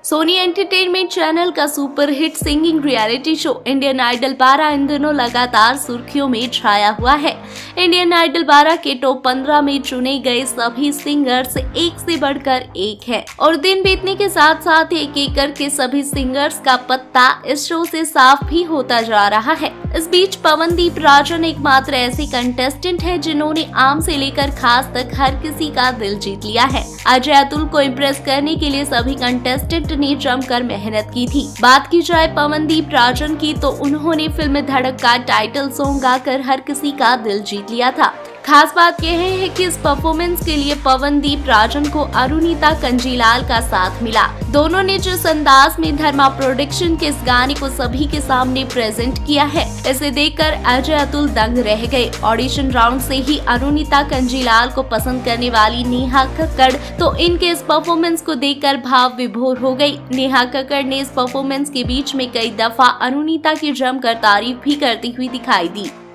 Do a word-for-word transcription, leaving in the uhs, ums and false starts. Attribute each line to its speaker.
Speaker 1: Soni Entertainment channel का superhit singing reality show Indian Idol बारह इन दिनों लगातार सुर्खियों में छाया हुआ है। इंडियन आइडल बारह के टॉप पंद्रह में चुने गए सभी सिंगर्स एक से बढ़कर एक है और दिन बीतने के साथ साथ एक एक करके सभी सिंगर्स का पत्ता इस शो से साफ भी होता जा रहा है। इस बीच पवनदीप राजन एकमात्र ऐसे कंटेस्टेंट है जिन्होंने आम से लेकर खास तक हर किसी का दिल जीत लिया है। अजय अतुल को इम्प्रेस करने के लिए सभी कंटेस्टेंट ने जमकर मेहनत की थी। बात की जाए पवनदीप राजन की तो उन्होंने फिल्म धड़क का टाइटल सॉन्ग गाकर हर किसी का दिल जीत लिया था। खास बात यह है कि इस परफॉर्मेंस के लिए पवनदीप राजन को अरुणिता कंजीलाल का साथ मिला। दोनों ने जिस अंदाज में धर्मा प्रोडक्शन के इस गाने को सभी के सामने प्रेजेंट किया है, इसे देखकर अजय अतुल दंग रह गए। ऑडिशन राउंड से ही अरुणिता कंजीलाल को पसंद करने वाली नेहा कक्कड़ तो इनके इस परफॉर्मेंस को देखकर भाव विभोर हो गई। नेहा कक्कड़ ने इस परफॉर्मेंस के बीच में कई दफा अरुणिता की जमकर तारीफ भी करती हुई दिखाई दी।